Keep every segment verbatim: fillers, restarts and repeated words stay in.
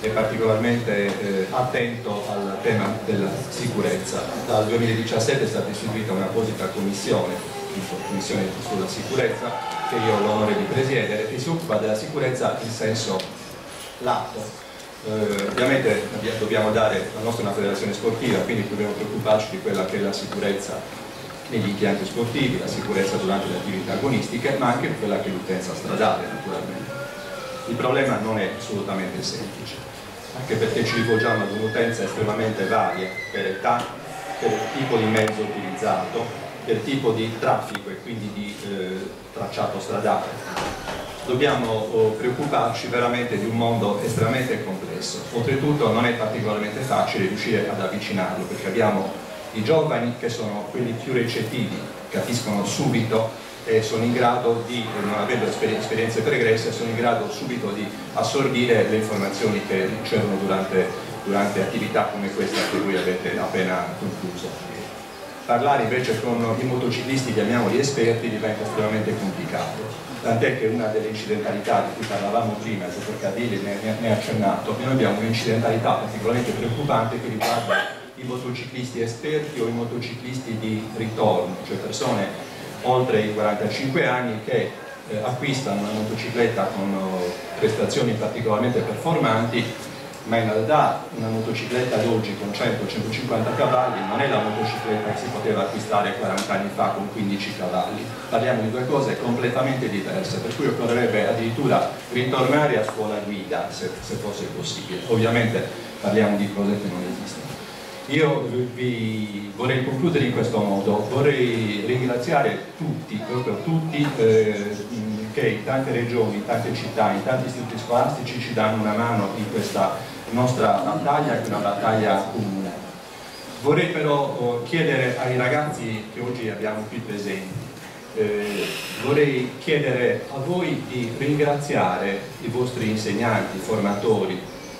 è particolarmente eh, attento al tema della sicurezza. Dal duemiladiciassette è stata istituita un'apposita commissione, commissione sulla sicurezza, che io ho l'onore di presiedere, che si occupa della sicurezza in senso lato. Eh, ovviamente dobbiamo dare, la nostra è una federazione sportiva, quindi dobbiamo preoccuparci di quella che è la sicurezza negli impianti sportivi, la sicurezza durante le attività agonistiche, ma anche quella che è l'utenza stradale, naturalmente. Il problema non è assolutamente semplice, anche perché ci rivolgiamo ad un'utenza estremamente varia per età, per tipo di mezzo utilizzato, per tipo di traffico e quindi di eh, tracciato stradale. Dobbiamo oh, preoccuparci veramente di un mondo estremamente complesso. Oltretutto non è particolarmente facile riuscire ad avvicinarlo, perché abbiamo i giovani che sono quelli più recettivi, capiscono subito e sono in grado di, non avendo esperienze pregresse, sono in grado subito di assorbire le informazioni che ricevono durante, durante attività come questa che voi avete appena concluso. Parlare invece con i motociclisti, chiamiamoli esperti, diventa estremamente complicato. Tant'è che una delle incidentalità di cui parlavamo prima, il dottor Cardilli ne, ne ha accennato, noi abbiamo un'incidentalità particolarmente preoccupante che riguarda i motociclisti esperti o i motociclisti di ritorno, cioè persone oltre i quarantacinque anni che eh, acquistano una motocicletta con uh, prestazioni particolarmente performanti, ma in realtà una motocicletta ad oggi con cento centocinquanta cavalli non è la motocicletta che si poteva acquistare quaranta anni fa con quindici cavalli. Parliamo di due cose completamente diverse, per cui occorrerebbe addirittura ritornare a scuola guida se, se fosse possibile. Ovviamente parliamo di cose che non esistono. Io vi vorrei concludere in questo modo, vorrei ringraziare tutti, proprio tutti, eh, che in tante regioni, in tante città, in tanti istituti scolastici ci danno una mano in questa nostra battaglia, che è una battaglia comune. Vorrei però chiedere ai ragazzi che oggi abbiamo qui presenti, eh, vorrei chiedere a voi di ringraziare i vostri insegnanti, formatori,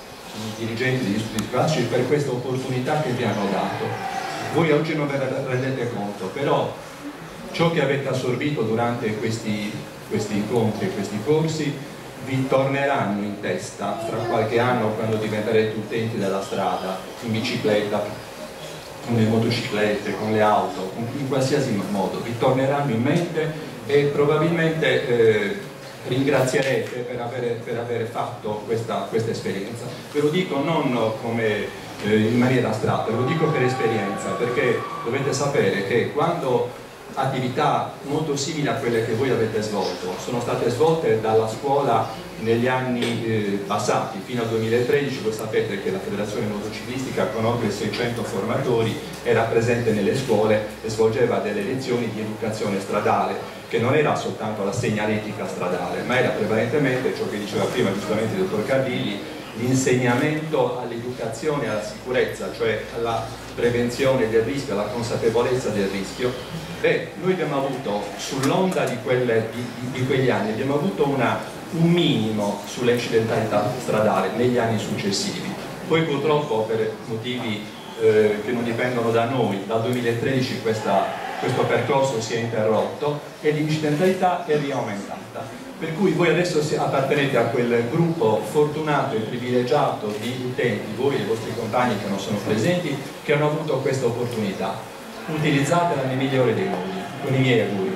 i dirigenti degli istituti scolastici per questa opportunità che vi hanno dato. Voi oggi non ve ne rendete conto, però ciò che avete assorbito durante questi, questi incontri e questi corsi vi torneranno in testa fra qualche anno, quando diventerete utenti della strada, in bicicletta, con le motociclette, con le auto, in qualsiasi modo, vi torneranno in mente e probabilmente eh, ringrazierete per aver, per aver fatto questa, questa esperienza. Ve lo dico non come eh, in maniera astratta, ve lo dico per esperienza, perché dovete sapere che quando attività molto simili a quelle che voi avete svolto sono state svolte dalla scuola negli anni eh, passati, fino al duemilatredici. Voi sapete che la Federazione Motociclistica con oltre seicento formatori era presente nelle scuole e svolgeva delle lezioni di educazione stradale, che non era soltanto la segnaletica stradale, ma era prevalentemente ciò che diceva prima giustamente il dottor Cardilli, l'insegnamento all'educazione e alla sicurezza, cioè alla prevenzione del rischio, alla consapevolezza del rischio. Beh, noi abbiamo avuto sull'onda di, quelle, di, di quegli anni, abbiamo avuto una, un minimo sull'incidentalità stradale negli anni successivi. Poi purtroppo per motivi eh, che non dipendono da noi, dal duemilatredici questa, questo percorso si è interrotto e l'incidentalità è riaumentata. Per cui voi adesso appartenete a quel gruppo fortunato e privilegiato di utenti, voi e i vostri compagni che non sono presenti, che hanno avuto questa opportunità. Utilizzatela nel migliore dei modi, con i miei auguri.